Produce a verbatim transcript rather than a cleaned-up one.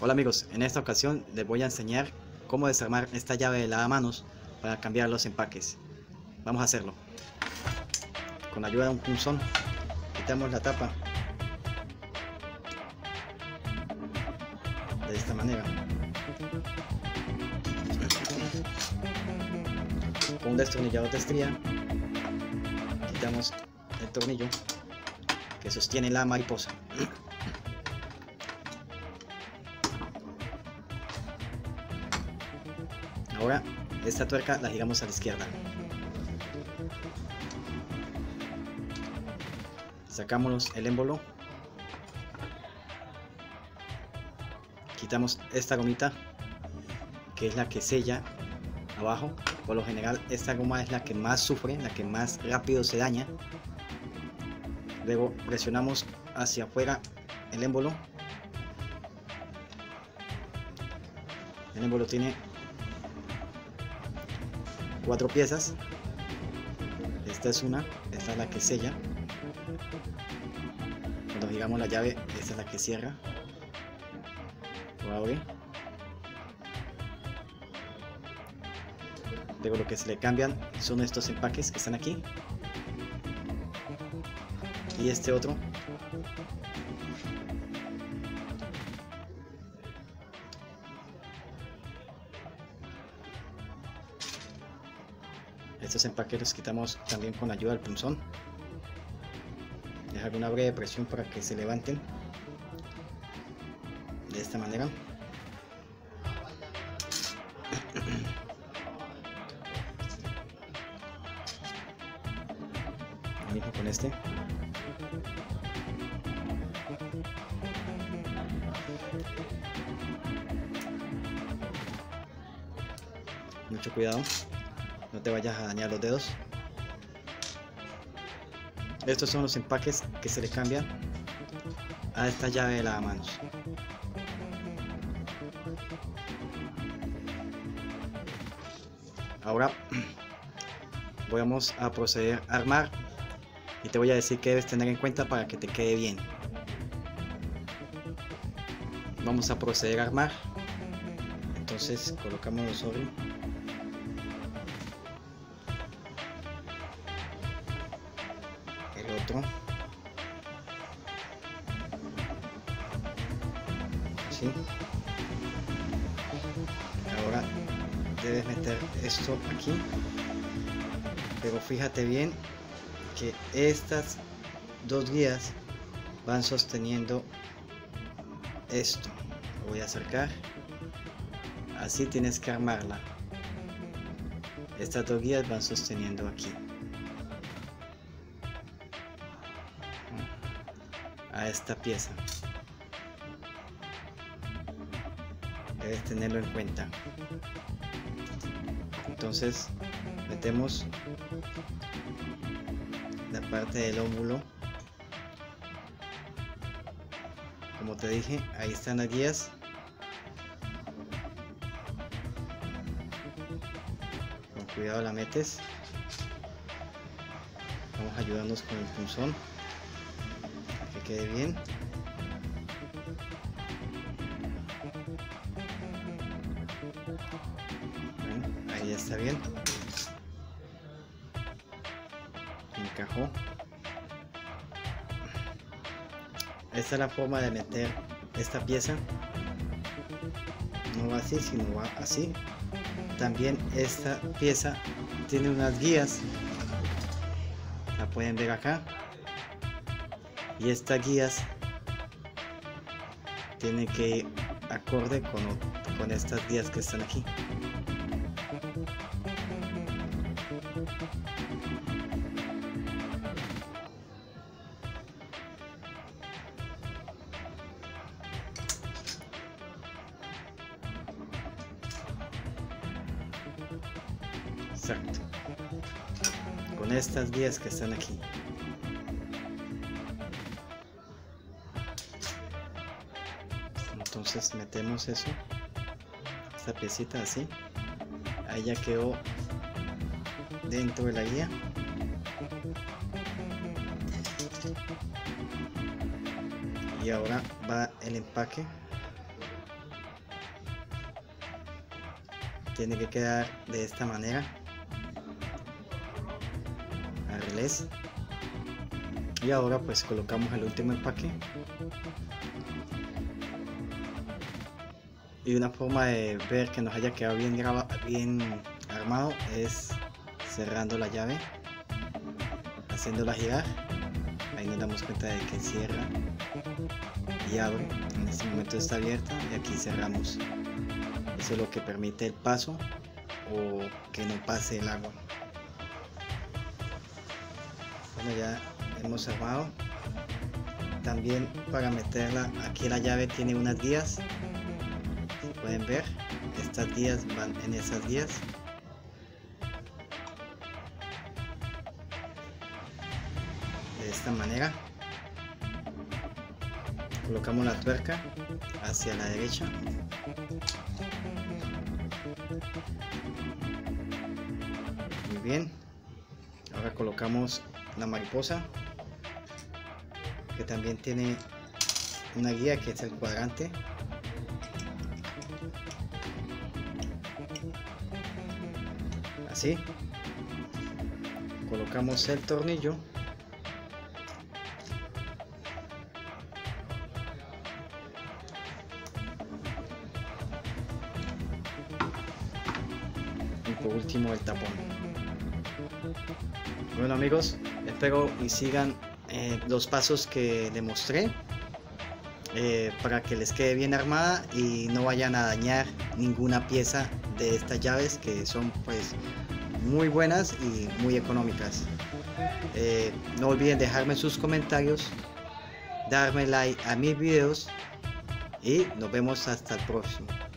Hola amigos, en esta ocasión les voy a enseñar cómo desarmar esta llave de lavamanos para cambiar los empaques. Vamos a hacerlo. Con la ayuda de un punzón, quitamos la tapa de esta manera. Con un destornillador de estría, quitamos el tornillo que sostiene la mariposa. Ahora esta tuerca la giramos a la izquierda. Sacamos el émbolo. Quitamos esta gomita, que es la que sella abajo. Por lo general esta goma es la que más sufre, la que más rápido se daña. Luego presionamos hacia afuera el émbolo. El émbolo tiene cuatro piezas. Esta es una, esta es la que sella. Cuando giramos la llave, esta es la que cierra o abre. Luego lo que se le cambian son estos empaques que están aquí y este otro. Estos empaques los quitamos también con la ayuda del punzón. Dejar una breve presión para que se levanten de esta manera. Lo mismo con este. Mucho cuidado, no te vayas a dañar los dedos. Estos son los empaques que se le cambian a esta llave de lavamanos. Ahora vamos a proceder a armar y te voy a decir qué debes tener en cuenta para que te quede bien. Vamos a proceder a armar. Entonces colocamos los sobre. El otro. ¿Sí? Ahora debes meter esto aquí. Pero fíjate bien que estas dos guías van sosteniendo esto. Lo voy a acercar. Así tienes que armarla. Estas dos guías van sosteniendo aquí a esta pieza. Debes tenerlo en cuenta. Entonces metemos la parte del óvulo. Como te dije, ahí están las guías. Con cuidado la metes. Vamos a ayudarnos con el punzón para que quede bien. Bueno, ahí está bien. Encajó. Esta es la forma de meter esta pieza. No va así, sino va así. También esta pieza tiene unas guías, la pueden ver acá, y estas guías tienen que ir acorde con, con estas guías que están aquí. Exacto, con estas guías que están aquí. Entonces metemos eso, esta piecita así, ahí ya quedó dentro de la guía. Y ahora va el empaque tiene que quedar de esta manera, al revés. Y ahora pues colocamos el último empaque. Y una forma de ver que nos haya quedado bien grabado, bien armado, es cerrando la llave, haciéndola girar. Ahí nos damos cuenta de que cierra y abre. En este momento está abierta y aquí cerramos. Eso es lo que permite el paso o que no pase el agua. Bueno, ya hemos armado. También para meterla, aquí la llave tiene unas guías. Pueden ver, estas guías van en esas guías. De esta manera colocamos la tuerca hacia la derecha. Muy bien. Ahora colocamos la mariposa, que también tiene una guía, que es el cuadrante. Así colocamos el tornillo, y por último el tapón. Bueno amigos, espero y sigan eh, los pasos que les mostré eh, para que les quede bien armada y no vayan a dañar ninguna pieza de estas llaves, que son pues muy buenas y muy económicas. Eh, no olviden dejarme sus comentarios, darme like a mis videos y nos vemos hasta el próximo.